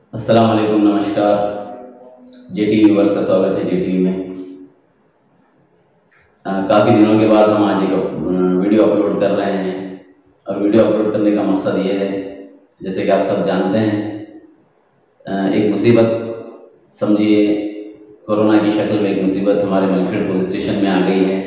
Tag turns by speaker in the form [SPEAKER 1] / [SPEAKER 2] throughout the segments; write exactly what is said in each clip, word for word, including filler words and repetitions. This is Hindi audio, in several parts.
[SPEAKER 1] अस्सलाम वालेकुम, नमस्कार। जेटी व्यूवर्स का स्वागत है जेटीवी में। काफ़ी दिनों के बाद हम आज एक वीडियो अपलोड कर रहे हैं और वीडियो अपलोड करने का मकसद ये है, जैसे कि आप सब जानते हैं, एक मुसीबत समझिए कोरोना की शक्ल में एक मुसीबत हमारे मलखेड़ पुलिस स्टेशन में आ गई है।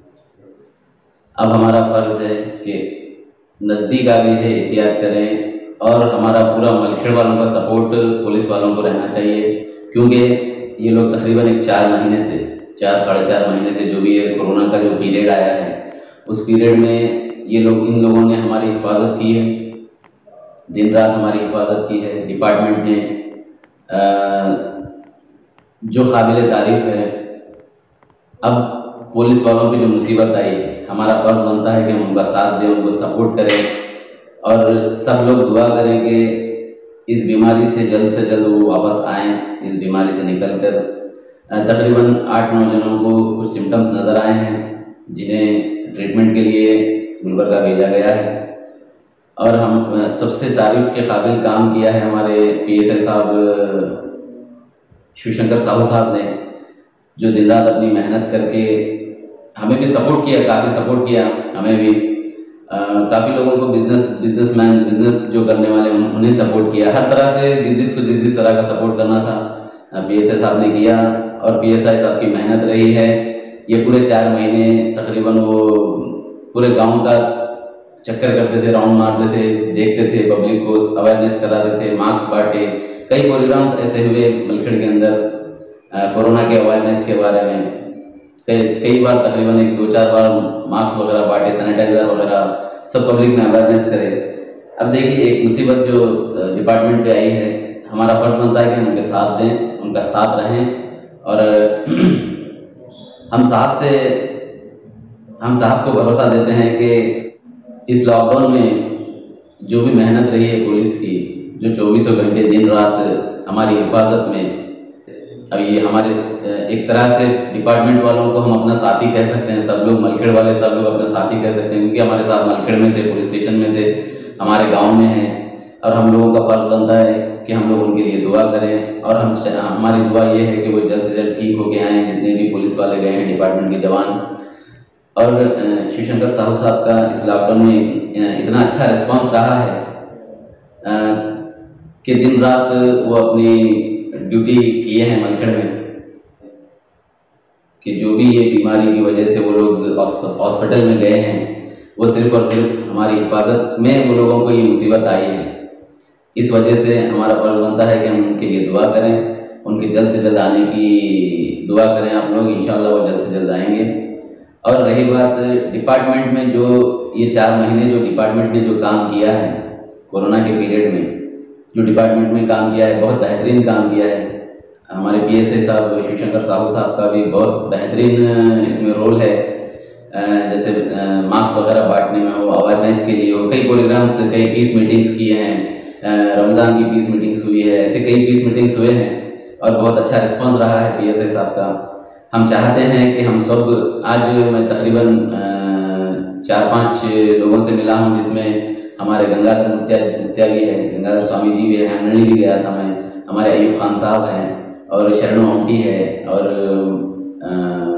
[SPEAKER 1] अब हमारा फ़र्ज़ है कि नज़दीक आ गई है, एहतियात करें और हमारा पूरा मलखेड़ वालों का सपोर्ट पुलिस वालों को रहना चाहिए, क्योंकि ये लोग तकरीबन एक चार महीने से चार साढ़े चार महीने से जो भी ये कोरोना का जो पीरियड आया है, उस पीरियड में ये लोग इन लोगों ने हमारी हिफाजत की है, दिन रात हमारी हिफाजत की है। डिपार्टमेंट ने जो काबिल तारीफ़ है। अब पुलिस वालों की जो मुसीबत आई है, हमारा फ़र्ज़ बनता है कि हम उनका साथ दें, उनको सपोर्ट करें और सब लोग दुआ करें कि इस बीमारी से जल्द से जल्द वो वापस आएँ, इस बीमारी से निकल कर। तकरीबन आठ नौ जनों को कुछ सिम्टम्स नज़र आए हैं, जिन्हें ट्रीटमेंट के लिए गुलबर्गा भेजा गया है। और हम सबसे तारीफ़ के काबिल काम किया है हमारे पी एस आई साहब शिवशंकर साहू साहब ने, जो दिन रात अपनी मेहनत करके हमें भी सपोर्ट किया, काफ़ी सपोर्ट किया हमें भी। काफ़ी लोगों को बिजनेस बिजनेसमैन बिजनेस जो करने वाले उन्हें सपोर्ट किया, हर तरह से जिस जिस को जिस जिस तरह का सपोर्ट करना था पी एस आई साहब ने किया। और पी एस आई साहब की मेहनत रही है, ये पूरे चार महीने तकरीबन वो पूरे गांव का चक्कर करते थे, राउंड मारते थे, देखते थे, पब्लिक को अवेयरनेस कराते थे, मास्क बांटे। कई प्रोग्राम्स ऐसे हुए मलखेड़ के अंदर कोरोना के अवेयरनेस के बारे में। कई कई बार तकरीबन एक दो चार बार मास्क वगैरह बांटे, सैनिटाइज़र वगैरह सब पब्लिक में अवेयरनेस करे। अब देखिए, एक मुसीबत जो डिपार्टमेंट पे आई है, हमारा फर्ज बनता है कि हम उनके साथ दें, उनका साथ रहें। और हम साहब से हम साहब को भरोसा देते हैं कि इस लॉकडाउन में जो भी मेहनत रही है पुलिस की, जो चौबीसों घंटे दिन रात हमारी हिफाजत में, अब ये हमारे एक तरह से डिपार्टमेंट वालों को हम अपना साथी कह सकते हैं। सब लोग मलखेड़ वाले सब लोग अपना साथी कह सकते हैं, क्योंकि हमारे साथ मलखेड़ में थे, पुलिस स्टेशन में थे, हमारे गांव में हैं। और हम लोगों का फर्ज बनता है कि हम लोग उनके लिए दुआ करें। और हम हमारी दुआ ये है कि वो जल्द से जल्द ठीक होके आएँ, जितने भी पुलिस वाले गए हैं, डिपार्टमेंट के जवान। और शिवशंकर साहू साहब का इस लॉकडाउन में इतना अच्छा रिस्पॉन्स रहा है कि दिन रात वो अपनी ड्यूटी किए हैं मलखेड़ में, कि जो भी ये बीमारी की वजह से वो लोग हॉस्पिटल में गए हैं, वो सिर्फ और सिर्फ हमारी हिफाजत में वो लोगों को ये मुसीबत आई है। इस वजह से हमारा फर्ज बनता है कि हम उनके लिए दुआ करें, उनके जल्द से जल्द आने की दुआ करें आप लोग, इंशाल्लाह वो जल्द से जल्द आएंगे। और रही बात डिपार्टमेंट में, जो ये चार महीने जो डिपार्टमेंट ने जो काम किया है कोरोना के पीरियड में, जो डिपार्टमेंट में काम किया है, बहुत बेहतरीन काम किया है। हमारे पी एस आई साहब शिवशंकर साहू साहब का भी बहुत बेहतरीन इसमें रोल है, जैसे मास्क वगैरह बांटने में हो, अवेयरनेस के लिए हो, कई प्रोग्राम्स, कई पीस मीटिंग्स किए हैं, रमज़ान की पीस मीटिंग्स हुई है, ऐसे कई पीस मीटिंग्स हुए हैं और बहुत अच्छा रिस्पॉन्स रहा है पी एस आई साहब का। हम चाहते हैं कि हम सब, आज मैं तकरीबन चार पाँच लोगों से मिला हूँ, जिसमें हमारे गंगाधर मुत्या मुत्या भी है, गंगाधर स्वामी जी भी है, हंडनी भी गया था मैं, हमारे अयूब खान साहब हैं और शरणो ओमटी है, और आ,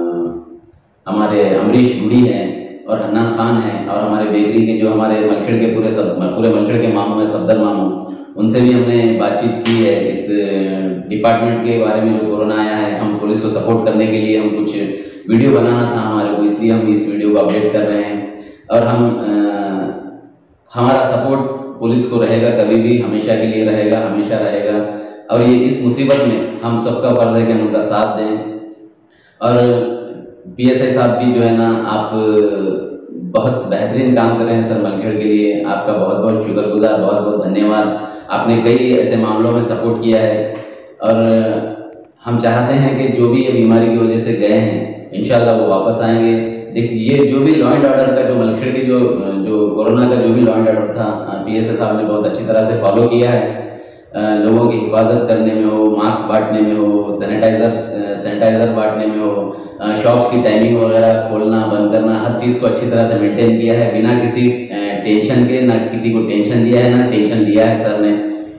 [SPEAKER 1] हमारे अमरीश गुड़ी हैं और हन्नान खान हैं, और हमारे बेकरी के जो हमारे मलखेड़ के पूरे सब पूरे मलखेड़ के मामू हैं, सफदर मामू, उनसे भी हमने बातचीत की है इस डिपार्टमेंट के बारे में जो कोरोना आया है। हम पुलिस को सपोर्ट करने के लिए हम कुछ वीडियो बनाना था हमारे को, इसलिए हम इस वीडियो को अपडेट कर रहे हैं। और हम आ, हमारा सपोर्ट पुलिस को रहेगा, कभी भी, हमेशा के लिए रहेगा, हमेशा रहेगा। और ये इस मुसीबत में हम सबका फर्ज है कि हम उनका साथ दें। और पी एस आई साहब भी जो है ना, आप बहुत बेहतरीन काम कर रहे हैं सर मलखेड़ के लिए, आपका बहुत बहुत शुक्रगुजार, बहुत बहुत धन्यवाद। आपने कई ऐसे मामलों में सपोर्ट किया है और हम चाहते हैं कि जो भी ये बीमारी की वजह से गए हैं, इंशाल्लाह वो वापस आएंगे। देखिए, ये जो भी लॉ एंड ऑर्डर का जो मलखेड़ की जो जो कोरोना का जो भी लॉ एंड ऑर्डर था, पी एस आई साहब ने बहुत अच्छी तरह से फॉलो किया है। लोगों की हिफाजत करने में हो, मास्क बांटने में हो, सैनिटाइज़र सैनिटाइज़र बांटने में हो, शॉप्स की टाइमिंग वगैरह खोलना बंद करना, हर चीज़ को अच्छी तरह से मेंटेन किया है, बिना किसी टेंशन के, ना किसी को टेंशन दिया है ना टेंशन दिया है सर ने।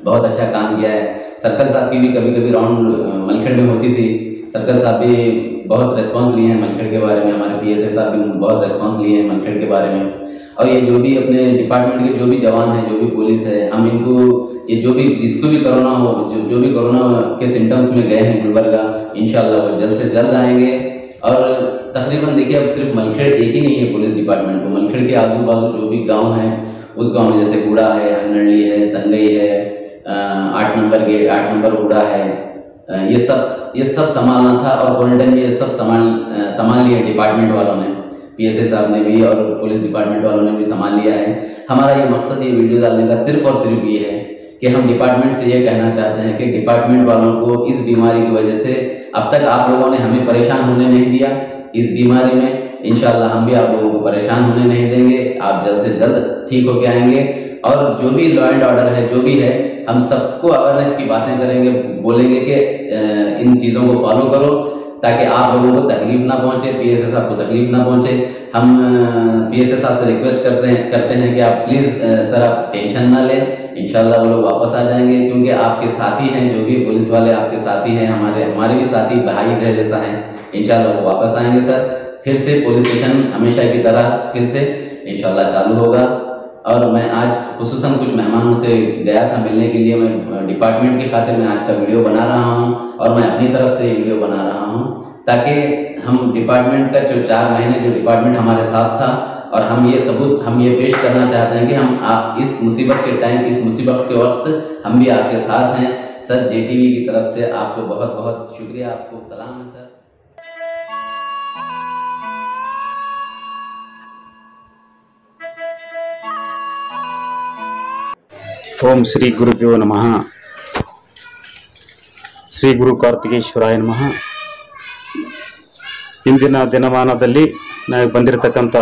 [SPEAKER 1] बहुत अच्छा काम किया है। सर्कल साहब की भी कभी कभी राउंड मलखेड़ में होती थी, सर्कल साहब भी बहुत रिस्पांस लिए हैं मलखेड़ के बारे में, हमारे पी एस ए साहब भी बहुत रिस्पांस लिए हैं मलखेड़ के बारे में। और ये जो भी अपने डिपार्टमेंट के जो भी जवान हैं, जो भी पुलिस है, हम इनको ये जो भी जिसको भी कोरोना हो, जो जो भी कोरोना के सिम्टम्स में गए हैं गुलबर्गा, इंशाल्लाह वो जल्द से जल्द आएंगे। और तकरीबन देखिए अब सिर्फ मलखेड़ एक ही नहीं है पुलिस डिपार्टमेंट को, मलखेड़ के आजू बाजू जो भी गांव हैं उस गांव में जैसे गुड़ा है, हंगनली है, संगई है, आठ नंबर गेट, आठ नंबर गुड़ा है, ये सब ये सब संभालना था। और क्वारंटाइन में ये सब संभाल संभाल लिया डिपार्टमेंट वालों ने, पी एस ए साहब ने भी और पुलिस डिपार्टमेंट वालों ने भी संभाल लिया है। हमारा ये मकसद ये वीडियो डालने का सिर्फ और सिर्फ ये है कि हम डिपार्टमेंट से ये कहना चाहते हैं कि डिपार्टमेंट वालों को इस बीमारी की वजह से अब तक आप लोगों ने हमें परेशान होने नहीं दिया। इस बीमारी में इंशाल्लाह हम भी आप लोगों को परेशान होने नहीं देंगे, आप जल्द से जल्द ठीक होके आएंगे। और जो भी लॉ एंड ऑर्डर है, जो भी है, हम सबको अवेयरनेस की बातें करेंगे, बोलेंगे कि इन चीज़ों को फॉलो करो ताकि आप लोगों को तकलीफ ना पहुंचे, पी एस ए साहब को तकलीफ ना पहुंचे। हम पी एस ए साहब से रिक्वेस्ट करते हैं करते हैं कि आप प्लीज़ सर आप टेंशन ना लें, इंशाल्लाह वो लोग वापस आ जाएंगे, क्योंकि आपके साथी हैं, जो भी पुलिस वाले आपके साथी हैं, हमारे हमारे भी साथी भाई है जैसा हैं, इंशाल्लाह वो वापस आएंगे सर। फिर से पुलिस स्टेशन हमेशा की तरह फिर से इंशाल्लाह चालू होगा। और मैं आज खुसूसन कुछ मेहमानों से गया था मिलने के लिए, मैं डिपार्टमेंट की खातिर मैं आज का वीडियो बना रहा हूँ और मैं अपनी तरफ से ये वीडियो बना रहा हूँ ताकि हम डिपार्टमेंट का जो चार महीने जो डिपार्टमेंट हमारे साथ था, और हम ये सबूत हम ये पेश करना चाहते हैं कि हम आप इस मुसीबत के टाइम, इस मुसीबत के वक्त हम भी आपके साथ हैं सर। जे टी वी की तरफ से आपको बहुत बहुत शुक्रिया, आपको सलाम है सर।
[SPEAKER 2] ओम श्री गुरुभ्यो नमः। ಶ್ರೀ ಗುರು ಕಾರ್ತಿಕೇಶ್ವರಾಯ ನಮಃ। ಇಂದಿನ ದಿನಮಾನದಲ್ಲಿ ನಾವು ಬಂದಿರತಕ್ಕಂಥ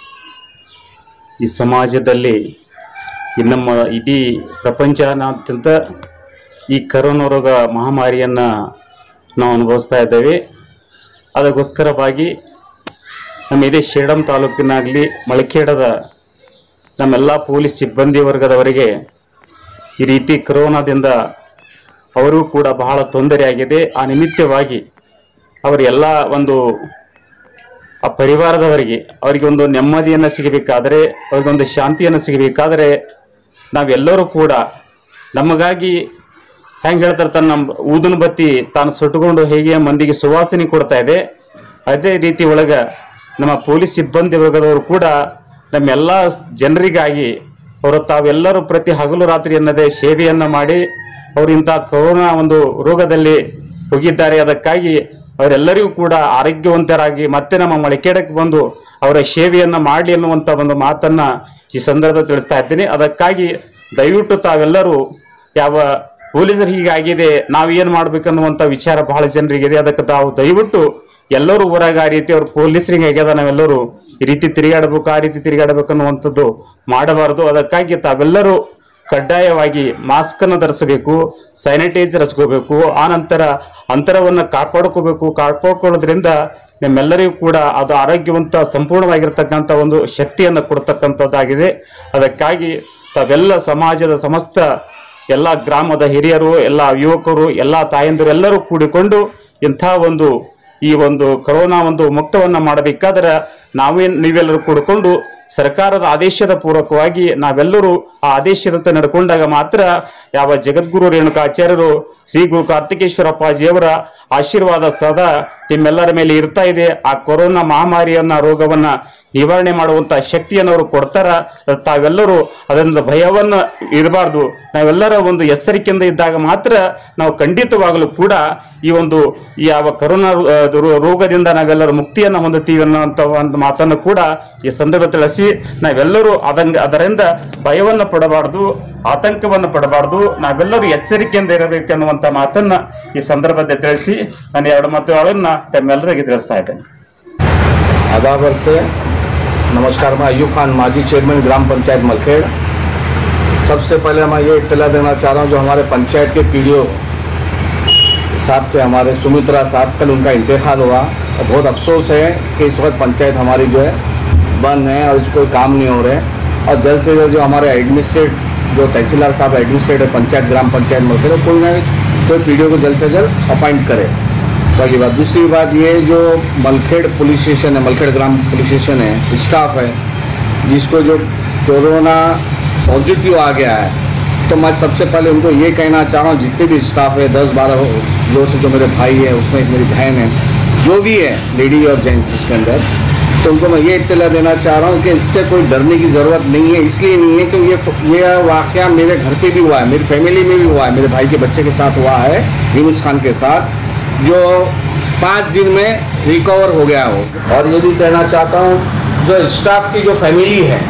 [SPEAKER 2] ಈ ಸಮಾಜದಲ್ಲಿ ಈ ನಮ್ಮ ಇಡೀ ಪ್ರಪಂಚನಾದ್ಯಂತ ಈ ಕರೋನಾ ರೋಗ ಮಹಾಮಾರಿಯನ್ನು ನಾವು ಅನುಭವಿಸ್ತಾ ಇದ್ದೇವೆ। ಅದಕ್ಕೋಸ್ಕರವಾಗಿ ನಮ್ಮ ಇದೇ ಶಿರಡಂ ತಾಲೂಕಿನಾಗಲಿ ಮಳಖೇಡದ ನಮ್ಮೆಲ್ಲ ಪೊಲೀಸ್ ಸಿಬ್ಬಂದಿ ವರ್ಗದವರಿಗೆ ಈ ರೀತಿ ಕರೋನಾದಿಂದ ಅವರಿಗೂ ಕೂಡ ಬಹಳ ತೊಂದರೆಯಾಗಿದೆ। ಆ ನಿಮಿತ್ತವಾಗಿ ಅವರೆಲ್ಲ ಒಂದು ಆ ಪರಿವಾರದವರಿಗೆ ಅವರಿಗೆ ಒಂದು ನೆಮ್ಮದಿಯನ್ನು ಸಿಗಬೇಕಾದರೆ, ಅವರಿಗೊಂದು ಶಾಂತಿಯನ್ನು ಸಿಗಬೇಕಾದರೆ ನಾವೆಲ್ಲರೂ ಕೂಡ ನಮಗಾಗಿ ಹೆಂಗೆ ಹೇಳ್ತಾರೆ, ತನ್ನ ಊದಿನ ಬತ್ತಿ ತಾನು ಸುಟ್ಟುಕೊಂಡು ಹೇಗೆ ಮಂದಿಗೆ ಸುವಾಸನೆ ಕೊಡ್ತಾ ಇದೆ, ಅದೇ ರೀತಿ ಒಳಗೆ ನಮ್ಮ ಪೊಲೀಸ್ ಸಿಬ್ಬಂದಿ ವರ್ಗದವರು ಕೂಡ ನಮ್ಮೆಲ್ಲ ಜನರಿಗಾಗಿ ಅವರು ತಾವೆಲ್ಲರೂ ಪ್ರತಿ ಹಗಲು ರಾತ್ರಿ ಎನ್ನದೇ ಸೇವೆಯನ್ನು ಮಾಡಿ ಅವರು ಇಂಥ ಕೊರೋನಾ ಒಂದು ರೋಗದಲ್ಲಿ ಹೋಗಿದ್ದಾರೆ। ಅದಕ್ಕಾಗಿ ಅವರೆಲ್ಲರಿಗೂ ಕೂಡ ಆರೋಗ್ಯವಂತರಾಗಿ ಮತ್ತೆ ನಮ್ಮ ಮಳಖೇಡಕ್ಕೆ ಬಂದು ಅವರ ಸೇವೆಯನ್ನು ಮಾಡಲಿ ಅನ್ನುವಂಥ ಒಂದು ಮಾತನ್ನು ಈ ಸಂದರ್ಭದಲ್ಲಿ ತಿಳಿಸ್ತಾ ಇದ್ದೀನಿ। ಅದಕ್ಕಾಗಿ ದಯವಿಟ್ಟು ತಾವೆಲ್ಲರೂ ಯಾವ ಪೊಲೀಸರು ಹೀಗಾಗಿದೆ ನಾವೇನು ಮಾಡ್ಬೇಕನ್ನುವಂಥ ವಿಚಾರ ಬಹಳ ಜನರಿಗಿದೆ, ಅದಕ್ಕೆ ತಾವು ದಯವಿಟ್ಟು ಎಲ್ಲರೂ ಹೊರಗೆ ಆ ರೀತಿ ಅವ್ರ ಪೊಲೀಸರಿಗೆ ಆಗ್ಯದ ನಾವೆಲ್ಲರೂ ಈ ರೀತಿ ತಿರುಗಾಡಬೇಕು, ಆ ರೀತಿ ತಿರುಗಾಡಬೇಕು ಅನ್ನುವಂಥದ್ದು ಮಾಡಬಾರ್ದು। ಅದಕ್ಕಾಗಿ ತಾವೆಲ್ಲರೂ ಕಡ್ಡಾಯವಾಗಿ ಮಾಸ್ಕ್ ಅನ್ನು ಧರಿಸಬೇಕು, ಸ್ಯಾನಿಟೈಸರ್ ಹಚ್ಕೋಬೇಕು, ಆ ನಂತರ ಅಂತರವನ್ನು ಕಾಪಾಡ್ಕೋಬೇಕು। ಕಾಪಾಡ್ಕೊಳ್ಳೋದ್ರಿಂದ ನಮ್ಮೆಲ್ಲರಿಗೂ ಕೂಡ ಅದು ಆರೋಗ್ಯವಂತ ಸಂಪೂರ್ಣವಾಗಿರ್ತಕ್ಕಂಥ ಒಂದು ಶಕ್ತಿಯನ್ನು ಕೊಡ್ತಕ್ಕಂಥದ್ದಾಗಿದೆ। ಅದಕ್ಕಾಗಿ ತಾವೆಲ್ಲ ಸಮಾಜದ ಸಮಸ್ತ ಎಲ್ಲ ಗ್ರಾಮದ ಹಿರಿಯರು, ಎಲ್ಲ ಯುವಕರು, ಎಲ್ಲ ತಾಯಂದಿರು ಎಲ್ಲರೂ ಕೂಡಿಕೊಂಡು ಇಂಥ ಒಂದು ಈ ಒಂದು ಕೊರೋನಾ ಒಂದು ಮುಕ್ತವನ್ನು ಮಾಡಬೇಕಾದ್ರೆ ನಾವೇ ನೀವೆಲ್ಲರೂ ಕೂಡಿಕೊಂಡು ಸರ್ಕಾರದ ಆದೇಶದ ಪೂರ್ವಕವಾಗಿ ನಾವೆಲ್ಲರೂ ಆ ಆದೇಶದಂತೆ ನಡ್ಕೊಂಡಾಗ ಮಾತ್ರ ಯಾವ ಜಗದ್ಗುರು ರೇಣುಕಾಚಾರ್ಯರು ಶ್ರೀ ಗುರು ಕಾರ್ತಿಕೇಶ್ವರಪ್ಪಾಜಿಯವರ ಆಶೀರ್ವಾದ ಸದಾ ನಿಮ್ಮೆಲ್ಲರ ಮೇಲೆ ಇರ್ತಾ ಇದೆ। ಆ ಕೊರೋನಾ ಮಹಾಮಾರಿಯನ್ನ ರೋಗವನ್ನ ನಿವಾರಣೆ ಮಾಡುವಂತ ಶಕ್ತಿಯನ್ನು ಅವರು ಕೊಡ್ತಾರ। ತಾವೆಲ್ಲರೂ ಅದರಿಂದ ಭಯವನ್ನ ಇರಬಾರ್ದು, ನಾವೆಲ್ಲರ ಒಂದು ಎಚ್ಚರಿಕೆಯಿಂದ ಇದ್ದಾಗ ಮಾತ್ರ ನಾವು ಖಂಡಿತವಾಗಲೂ ಕೂಡ ಈ ಒಂದು ಯಾವ ಕೊರೋನಾ ರೋಗದಿಂದ ನಾವೆಲ್ಲರೂ ಮುಕ್ತಿಯನ್ನು ಹೊಂದುತ್ತೀವಿ ಅನ್ನೋಂಥ ಒಂದು ಮಾತನ್ನು ಕೂಡ ಈ ಸಂದರ್ಭ ತಿಳಿಸಿ ನಾವೆಲ್ಲರೂ ಅದಂಗ ಅದರಿಂದ ಭಯವನ್ನು ಪಡಬಾರ್ದು, ಆತಂಕವನ್ನು ಪಡಬಾರ್ದು, ನಾವೆಲ್ಲರೂ ಎಚ್ಚರಿಕೆಯಿಂದ ಇರಬೇಕನ್ನುವಂಥ ಮಾತನ್ನ ಈ ಸಂದರ್ಭದಲ್ಲಿ ತಿಳಿಸಿ ನಾನು ಎರಡು ಮಾತುಗಳನ್ನು ತಮ್ಮೆಲ್ಲರಿಗೆ ತಿಳಿಸ್ತಾ ಇದ್ದೇನೆ।
[SPEAKER 3] आदाबर से नमस्कार। मैं अयूब खान, माजी चेयरमैन ग्राम पंचायत मलखेड़। सबसे पहले मैं ये इत्तला देना चाह रहा हूँ, जो हमारे पंचायत के पी डी ओ साहब थे हमारे सुमित्रा साहब, कल उनका इंतकाल हुआ और बहुत अफसोस है कि इस वक्त पंचायत हमारी जो है बंद है और इसको काम नहीं हो रहे। और जल्द से जल्द जो हमारे एडमिनिस्ट्रेट जो तहसीलदार साहब एडमिनिस्ट्रेटर पंचायत ग्राम पंचायत मलखेड़ कोई ना कोई पीडीओ को जल्द से जल्द अपॉइंट करे। पहली बात। दूसरी बात ये जो मलखेड़ पुलिस स्टेशन है, मलखेड़ ग्राम पुलिस स्टेशन है, स्टाफ है जिसको जो कोरोना पॉजिटिव आ गया है, तो मैं सबसे पहले उनको ये कहना चाह रहा हूँ जितने भी स्टाफ है दस बारह लोगों से, जो मेरे भाई है उसमें एक मेरी बहन है, जो भी है लेडी और जेंट्स इसके अंदर, तो उनको मैं ये इत्तला देना चाह रहा हूँ कि इससे कोई डरने की ज़रूरत नहीं है। इसलिए नहीं है कि ये ये वाक़या मेरे घर पे भी हुआ है, मेरी फैमिली में भी हुआ है, मेरे भाई के बच्चे के साथ हुआ है, यूनुस खान के साथ, जो पाँच दिन में रिकवर हो गया हो। और ये भी कहना चाहता हूँ जो स्टाफ की जो फैमिली है,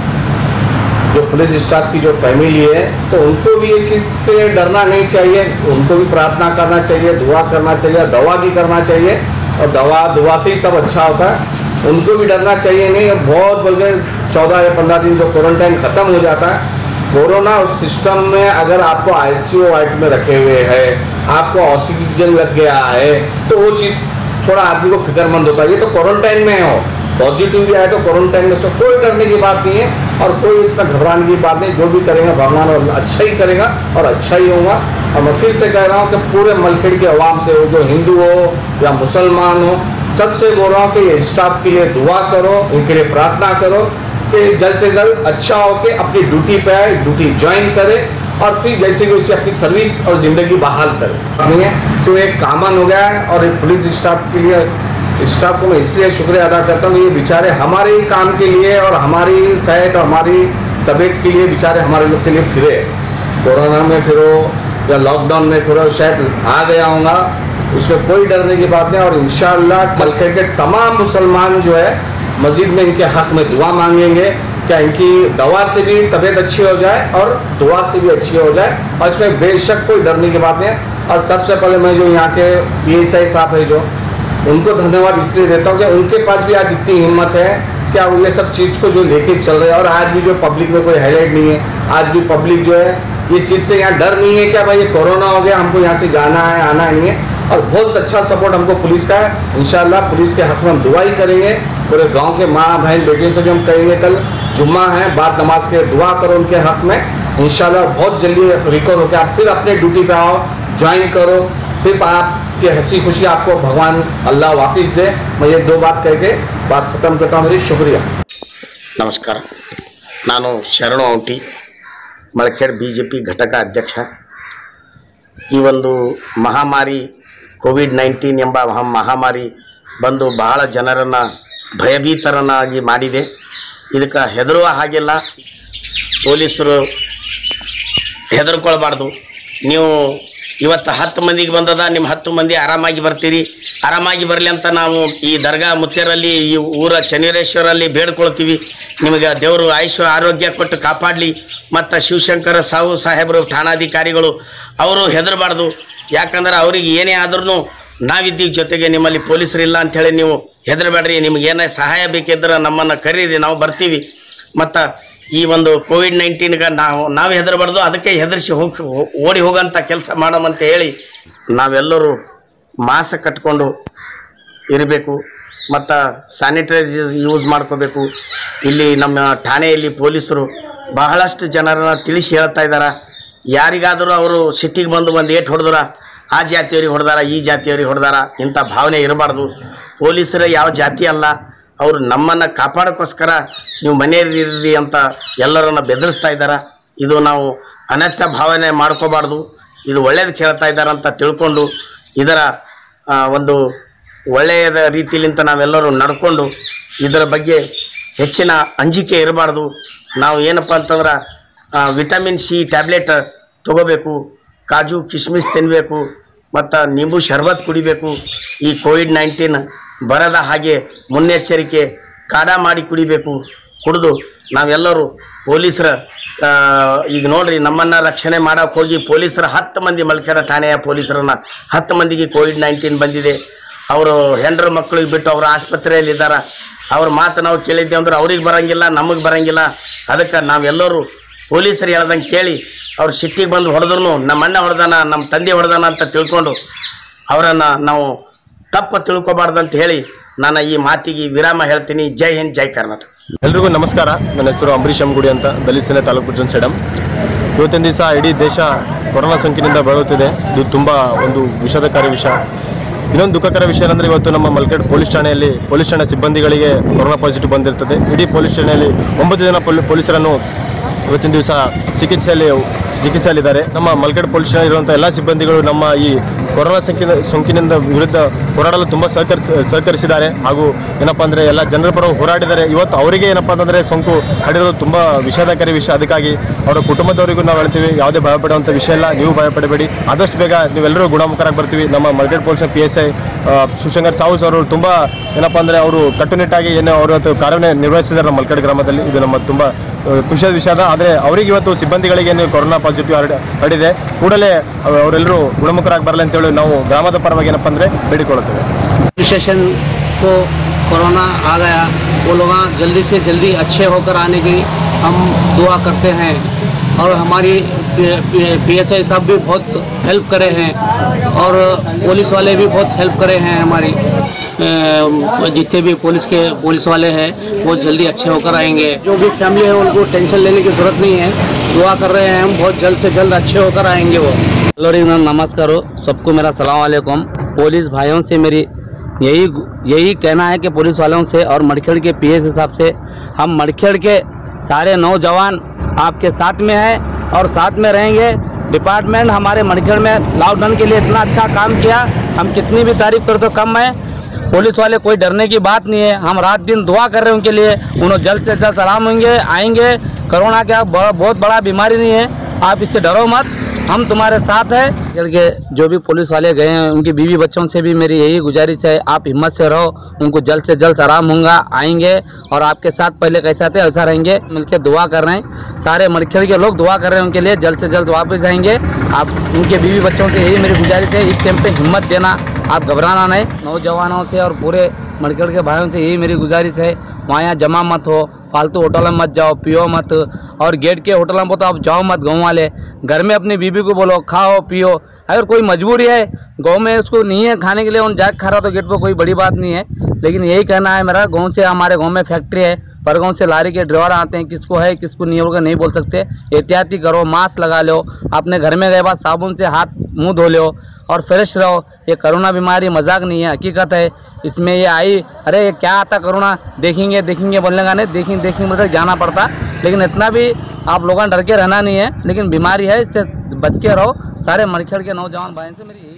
[SPEAKER 3] जो पुलिस स्टाफ की जो फैमिली है, तो उनको भी ये चीज़ से डरना नहीं चाहिए, उनको भी प्रार्थना करना चाहिए, दुआ करना चाहिए, दवा भी करना चाहिए, और दवा दुआ से ही सब अच्छा होता है। उनको भी डरना चाहिए नहीं। बहुत बल्कि चौदह या पंद्रह दिन जो क्वारंटाइन ख़त्म हो जाता है, कोरोना उस सिस्टम में अगर आपको आईसीयू वार्ड में रखे हुए है, आपको ऑक्सीजन लग गया है, तो वो चीज़ थोड़ा आदमी को फिक्रमंद होता है। ये तो क्वारंटाइन में हो, पॉजिटिव भी आए तो क्वारंटाइन में इसमें कोई डरने की बात नहीं है और कोई इसमें घबराने की बात नहीं। जो भी करेगा भगवान और अच्छा ही करेगा और अच्छा ही होगा। और मैं फिर से कह रहा हूँ कि पूरे मलखेड़ के अवाम से हो, जो हिंदू हो या मुसलमान हो, सबसे बोल रहा हूँ कि ये स्टाफ के लिए दुआ करो, इनके लिए प्रार्थना करो कि जल्द से जल्द अच्छा हो के अपनी ड्यूटी पे आए, ड्यूटी ज्वाइन करे और फिर जैसे कि उसे अपनी सर्विस और ज़िंदगी बहाल करे। तो एक कॉमन हो गया है। और एक पुलिस स्टाफ के लिए स्टाफ को मैं इसलिए शुक्रिया अदा करता हूँ, ये बेचारे हमारे ही काम के लिए और हमारी सेहत और हमारी तबीयत के लिए बेचारे हमारे लोग के लिए फिरे, कोरोना में फिरो या लॉकडाउन में फिरो, शायद आ गया होगा, उसमें कोई डरने की बात नहीं। और इंशाअल्लाह मलखेड़ के तमाम मुसलमान जो है मस्जिद में इनके हक़ में दुआ मांगेंगे, क्या इनकी दवा से भी तबीयत अच्छी हो जाए और दुआ से भी अच्छी हो जाए, और इसमें बेशक कोई डरने की बात नहीं है। और सबसे पहले मैं जो यहाँ के पी एस आई साहब है, जो उनको धन्यवाद इसलिए देता हूँ कि उनके पास भी आज इतनी हिम्मत है क्या वो ये सब चीज़ को जो लेके चल रहे हैं। और आज भी जो पब्लिक में कोई हाईलाइट नहीं है, आज भी पब्लिक जो है ये चीज़ से यहाँ डर नहीं है क्या भाई ये कोरोना हो गया, हमको यहाँ से जाना है आना नहीं है। और बहुत अच्छा सपोर्ट हमको पुलिस का है। इंशाल्लाह पुलिस के हक़ में हम दुआ ही करेंगे, पूरे गांव के माँ बहन बेटियों से भी हम कहेंगे, कल जुम्मा है, बाद नमाज के दुआ करो उनके हक़ में। इंशाल्लाह बहुत जल्दी रिकवर होकर आप फिर अपने ड्यूटी पे आओ, ज्वाइन करो, फिर आपकी हंसी खुशी आपको भगवान अल्लाह वापस दे। मैं ये दो बात कह के बात ख़त्म करता हूँ। मेरी शुक्रिया।
[SPEAKER 4] ನಮಸ್ಕಾರ, ನಾನು Sharanu Auti, Malkhed B J P ಘಟಕ ಅಧ್ಯಕ್ಷ. ಈ ಒಂದು ಮಹಾಮಾರಿ ಕೋವಿಡ್ ನೈನ್ಟೀನ್ ಎಂಬ ಮಹಾಮಾರಿ ಬಂದು ಬಹಳ ಜನರನ್ನು ಭಯಭೀತರನ್ನಾಗಿ ಮಾಡಿದೆ. ಇದಕ್ಕೆ ಹೆದರುವ ಹಾಗಿಲ್ಲ. ಪೊಲೀಸರು ಹೆದರ್ಕೊಳ್ಬಾರ್ದು. ನೀವು ಇವತ್ತು ಹತ್ತು ಮಂದಿಗೆ ಬಂದದ, ನಿಮ್ಮ ಹತ್ತು ಮಂದಿ ಆರಾಮಾಗಿ ಬರ್ತೀರಿ, ಆರಾಮಾಗಿ ಬರಲಿ ಅಂತ ನಾವು ಈ ದರ್ಗಾ ಮುತ್ಯರಲ್ಲಿ ಈ ಊರ ಚನ್ನೀರೇಶ್ವರಲ್ಲಿ ಬೇಡ್ಕೊಳ್ತೀವಿ. ನಿಮಗೆ ದೇವರು ಆಯುಷ್ಯ ಆರೋಗ್ಯ ಕೊಟ್ಟು ಕಾಪಾಡಲಿ. ಮತ್ತು ಶಿವಶಂಕರ ಸಾವು ಸಾಹೇಬರು ಠಾಣಾಧಿಕಾರಿಗಳು ಅವರು ಹೆದರಬಾರ್ದು. ಯಾಕಂದ್ರೆ ಅವ್ರಿಗೆ ಏನೇ ಆದ್ರೂ ನಾವಿದ್ದೀವಿ ಜೊತೆಗೆ, ನಿಮ್ಮಲ್ಲಿ ಪೊಲೀಸರು ಇಲ್ಲ ಅಂಥೇಳಿ ನೀವು ಹೆದರಬೇಡ್ರಿ. ನಿಮಗೇನೇ ಸಹಾಯ ಬೇಕಿದ್ರೆ ನಮ್ಮನ್ನು ಕರೀರಿ, ನಾವು ಬರ್ತೀವಿ. ಮತ್ತು ಈ ಒಂದು ಕೋವಿಡ್ ನೈನ್ಟೀನ್ಗೆ ನಾವು ನಾವು ಹೆದರಬಾರ್ದು, ಅದಕ್ಕೆ ಹೆದರಿಸಿ ಹೋಗಿ ಓಡಿ ಹೋಗೋಂಥ ಕೆಲಸ ಮಾಡೋಮಂತ ಹೇಳಿ ನಾವೆಲ್ಲರೂ ಮಾಸ್ಕ್ ಕಟ್ಕೊಂಡು ಇರಬೇಕು ಮತ್ತು ಸ್ಯಾನಿಟೈಸರ್ ಯೂಸ್ ಮಾಡ್ಕೋಬೇಕು. ಇಲ್ಲಿ ನಮ್ಮ ಠಾಣೆಯಲ್ಲಿ ಪೊಲೀಸರು ಬಹಳಷ್ಟು ಜನರನ್ನು ತಿಳಿಸಿ ಹೇಳ್ತಾ ಇದ್ದಾರೆ. ಯಾರಿಗಾದರೂ ಅವರು ಸಿಟ್ಟಿಗೆ ಬಂದು ಒಂದು ಏಟು ಹೊಡೆದಾರ, ಆ ಜಾತಿಯವ್ರಿಗೆ ಹೊಡೆದಾರ, ಈ ಜಾತಿಯವ್ರಿಗೆ ಹೊಡೆದಾರ, ಇಂಥ ಭಾವನೆ ಇರಬಾರ್ದು. ಪೊಲೀಸರು ಯಾವ ಜಾತಿ ಅಲ್ಲ, ಅವರು ನಮ್ಮನ್ನು ಕಾಪಾಡೋಕ್ಕೋಸ್ಕರ ನೀವು ಮನೆಯಲ್ಲಿರ್ರಿ ಅಂತ ಎಲ್ಲರನ್ನು ಬೆದರಿಸ್ತಾ ಇದ್ದಾರೆ. ಇದು ನಾವು ಅನತ್ಯ ಭಾವನೆ ಮಾಡ್ಕೋಬಾರ್ದು. ಇದು ಒಳ್ಳೇದು ಕೇಳ್ತಾ ಇದ್ದಾರೆ ಅಂತ ತಿಳ್ಕೊಂಡು ಇದರ ಒಂದು ಒಳ್ಳೆಯದ ರೀತಿಲಿಂತ ನಾವೆಲ್ಲರೂ ನಡ್ಕೊಂಡು ಇದರ ಬಗ್ಗೆ ಹೆಚ್ಚಿನ ಅಂಜಿಕೆ ಇರಬಾರ್ದು. ನಾವು ಏನಪ್ಪ ಅಂತಂದ್ರೆ ವಿಟಮಿನ್ ಸಿ ಟ್ಯಾಬ್ಲೆಟ್ ತೊಗೋಬೇಕು, ಕಾಜು ಕಿಶ್ಮಿಸ್ ತಿನ್ನಬೇಕು ಮತ್ತು ನಿಂಬು ಶರ್ಬತ್ ಕುಡಿಬೇಕು. ಈ ಕೋವಿಡ್ ನೈನ್ಟೀನ್ ಬರದ ಹಾಗೆ ಮುನ್ನೆಚ್ಚರಿಕೆ ಕಾಡ ಮಾಡಿ ಕುಡಿಬೇಕು. ಕುಡಿದು ನಾವೆಲ್ಲರೂ ಪೊಲೀಸರ ಈಗ ನೋಡ್ರಿ ನಮ್ಮನ್ನು ರಕ್ಷಣೆ ಮಾಡೋಕೆ ಹೋಗಿ ಪೊಲೀಸರ ಹತ್ತು ಮಂದಿ ಮಲ್ಕೆಡ ಠಾಣೆಯ ಪೊಲೀಸರನ್ನು ಹತ್ತು ಮಂದಿಗೆ ಕೋವಿಡ್ ನೈನ್ಟೀನ್ ಬಂದಿದೆ. ಅವರು ಹೆಂಡ್ರ ಮಕ್ಕಳಿಗೆ ಬಿಟ್ಟು ಅವರು ಆಸ್ಪತ್ರೆಯಲ್ಲಿದ್ದಾರೆ. ಅವ್ರ ಮಾತು ನಾವು ಕೇಳಿದ್ದೇವೆ ಅಂದ್ರೆ ಅವ್ರಿಗೆ ಬರೋಂಗಿಲ್ಲ, ನಮಗೆ ಬರೋಂಗಿಲ್ಲ. ಅದಕ್ಕೆ ನಾವೆಲ್ಲರೂ ಪೊಲೀಸರು ಹೇಳ್ದಂಗೆ ಕೇಳಿ ಅವ್ರು ಸಿಟ್ಟಿಗೆ ಬಂದು ಹೊಡೆದ್ರು ನಮ್ಮ ಅಣ್ಣ ಹೊಡೆದಾನ, ನಮ್ಮ ತಂದೆ ಹೊಡೆದಾನ ಅಂತ ತಿಳ್ಕೊಂಡು ಅವರನ್ನು ನಾವು ತಪ್ಪು ತಿಳ್ಕೊಬಾರ್ದಂತ ಹೇಳಿ ನಾನು ಈ ಮಾತಿಗೆ ವಿರಾಮ ಹೇಳ್ತೀನಿ. ಜೈ ಹಿಂದ್, ಜೈ ಕರ್ನಾಟಕ.
[SPEAKER 5] ಎಲ್ರಿಗೂ ನಮಸ್ಕಾರ. ನನ್ನ ಹೆಸರು ಅಂಬರೀಶ್ ಅಮ್ಗುಡಿ ಅಂತ, ದಲಿತ ಸೇನೆ ತಾಲೂಕು ಜನ್ ಸೇಡಂ. ಇವತ್ತಿನ ದಿವಸ ಇಡೀ ದೇಶ ಕೊರೋನಾ ಸೋಂಕಿನಿಂದ ಬಳಲುತ್ತಿದೆ. ಇದು ತುಂಬ ಒಂದು ವಿಷಾದಕಾರಿ ವಿಷಯ. ಇನ್ನೊಂದು ದುಃಖಕರ ವಿಷಯ ಏನಂದರೆ ಇವತ್ತು ನಮ್ಮ ಮಲ್ಕೇಡ್ ಪೊಲೀಸ್ ಠಾಣೆಯಲ್ಲಿ ಪೊಲೀಸ್ ಠಾಣೆ ಸಿಬ್ಬಂದಿಗಳಿಗೆ ಕೊರೋನಾ ಪಾಸಿಟಿವ್ ಬಂದಿರ್ತದೆ. ಇಡೀ ಪೊಲೀಸ್ ಠಾಣೆಯಲ್ಲಿ ಒಂಬತ್ತು ಜನ ಪೊಲೀ ಪೊಲೀಸರನ್ನು ಇವತ್ತಿನ ದಿವಸ ಚಿಕಿತ್ಸೆಯಲ್ಲಿ ಚಿಕಿತ್ಸೆಯಲ್ಲಿದ್ದಾರೆ. ನಮ್ಮ ಮಲ್ಕೇಡ್ ಪೊಲೀಸ್ ಠಾಣೆ ಇರುವಂಥ ಎಲ್ಲ ಸಿಬ್ಬಂದಿಗಳು ನಮ್ಮ ಈ ಕೊರೋನಾ ಸೋಂಕಿನ ಸೋಂಕಿನಿಂದ ವಿರುದ್ಧ ಹೋರಾಡಲು ತುಂಬ ಸಹಕರಿಸಿ ಸಹಕರಿಸಿದ್ದಾರೆ ಹಾಗೂ ಏನಪ್ಪ ಅಂದರೆ ಎಲ್ಲ ಜನರ ಪರ ಹೋರಾಡಿದ್ದಾರೆ. ಇವತ್ತು ಅವರಿಗೆ ಏನಪ್ಪ ಅಂತಂದರೆ ಸೋಂಕು ಹರಡಿರೋದು ತುಂಬ ವಿಷಾದಕಾರಿ ವಿಷಯ. ಅದಕ್ಕಾಗಿ ಅವರ ಕುಟುಂಬದವರಿಗೂ ನಾವು ಹೇಳ್ತೀವಿ, ಯಾವುದೇ ಭಯಪಡುವಂಥ ವಿಷಯ ಇಲ್ಲ, ನೀವು ಭಯಪಡಬೇಡಿ. ಆದಷ್ಟು ಬೇಗ ನೀವೆಲ್ಲರೂ ಗುಣಮುಖರಾಗಿ ಬರ್ತೀವಿ. ನಮ್ಮ Malkhed police P S I Shivashankar Savu ಅವರು ತುಂಬ ಏನಪ್ಪ ಅಂದರೆ ಅವರು ಕಟ್ಟುನಿಟ್ಟಾಗಿ ಏನು ಅವರು ಇವತ್ತು ಕಾರ್ಯ ನಿರ್ವಹಿಸಿದ್ದಾರೆ ನಮ್ಮ ಮಲ್ಕೇಡ್ ಗ್ರಾಮದಲ್ಲಿ. ಇದು ನಮ್ಮ ತುಂಬ ಖುಷಿಯಾದ ವಿಷಯ. ಆದರೆ ಅವರಿಗೆ ಇವತ್ತು ಸಿಬ್ಬಂದಿಗಳಿಗೆ ಏನು ಕೊರೋನಾ ಪಾಸಿಟಿವ್ ಹರಡಿ ಹರಡಿದೆ, ಕೂಡಲೇ ಅವರೆಲ್ಲರೂ ಗುಣಮುಖರಾಗಿ ಬರಲಿ ಅಂತೇಳಿ ನಾವು ಗ್ರಾಮದ ಪರವಾಗಿ ಏನಪ್ಪ ಅಂದರೆ ಬೇಡಿಕೊಳ್ಳುತ್ತೇವೆ.
[SPEAKER 6] एडमिनिस्ट्रेशन को कोरोना आ गया, वो लोग जल्दी से जल्दी अच्छे होकर आने की हम दुआ करते हैं। और हमारी पी एस आई साहब भी बहुत हेल्प करे हैं और पुलिस वाले भी बहुत हेल्प करे हैं। हमारी जितने भी पुलिस के पुलिस वाले हैं वो जल्दी अच्छे होकर आएंगे। जो भी फैमिली है उनको टेंशन लेने की ज़रूरत नहीं है, दुआ कर रहे हैं हम, बहुत जल्द से जल्द अच्छे होकर आएंगे वो। हेलो नमस्कार, सबको मेरा सलाम वालेकुम। पुलिस भाइयों से मेरी यही यही कहना है कि पुलिस वालों से और मड़खेड़ के पी एस हिसाब से, हम मड़खेड़ के सारे नौजवान आपके साथ में हैं और साथ में रहेंगे। डिपार्टमेंट हमारे मड़खेड़ में लॉकडाउन के लिए इतना अच्छा काम किया, हम कितनी भी तारीफ कर तो कम है। पुलिस वाले कोई डरने की बात नहीं है, हम रात दिन दुआ कर रहे हैं उनके लिए, उन्हें जल्द से जल्द आराम होंगे, आएंगे। कोरोना क्या बहुत बड़ा बीमारी नहीं है, आप इससे डरो मत, हम तुम्हारे साथ हैं। के जो भी पुलिस वाले गए हैं उनकी बीवी बच्चों से भी मेरी यही गुजारिश है, आप हिम्मत से रहो, उनको जल्द से जल्द आराम होगा, आएंगे और आपके साथ पहले कैसा थे ऐसा रहेंगे। मिलकर दुआ कर रहे हैं, सारे मड़खेड़ के लोग दुआ कर रहे हैं उनके लिए, जल्द से जल्द वापस आएंगे। आप उनके बीवी बच्चों से यही मेरी गुजारिश है, इस टाइम पे हिम्मत देना, आप घबराना नहीं। नौजवानों से और पूरे मड़खेड़ के भाइयों से यही मेरी गुजारिश है, वहाँ यहाँ जमा मत हो, फालतू होटल में मत जाओ, पियो मत, और गेट के होटल में तो आप जाओ मत। गाँव वाले घर में अपनी बीबी को बोलो खाओ पियो, अगर कोई मजबूरी है गाँव में उसको नहीं है खाने के लिए, उन जाके खा रहा तो गेट पर कोई बड़ी बात नहीं है। लेकिन यही कहना है मेरा, गाँव से हमारे गाँव में फैक्ट्री है, पर गाँव से लारी के ड्राइवर आते हैं, किसको है किसको नहीं होगा नहीं बोल सकते। एहतियाती करो, मास्क लगा लो, अपने घर में गए बाद साबुन से हाथ मुँह धो लो और फ्रेश रहो। ये कोरोना बीमारी मजाक नहीं है, हकीकत है। इसमें ये आई, अरे ये क्या आता कोरोना, देखेंगे देखेंगे बोलने का नहीं, देखेंगे देखेंगे मतलब जाना पड़ता। लेकिन इतना भी आप लोगों डर के रहना नहीं है, लेकिन बीमारी है, इससे बच के रहो। सारे मड़खेड़ के नौजवान भाई से मेरी यही